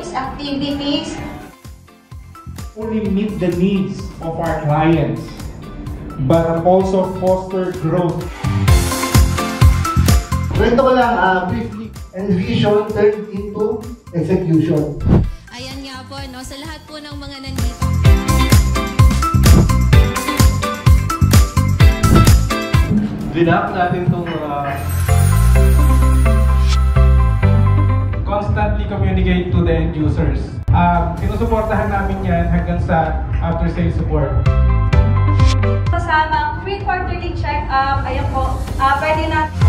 projects, activities. Only meet the needs of our clients, but also foster growth. Kwento ko lang briefly, and vision turned into execution. Ayan nga po, no, sa lahat po ng mga nandito. Linap natin itong constantly communicate to the end users. Sinusuportahan namin yan hanggang sa after-sales support. Kasama free quarterly check-up, ayan po, pwede na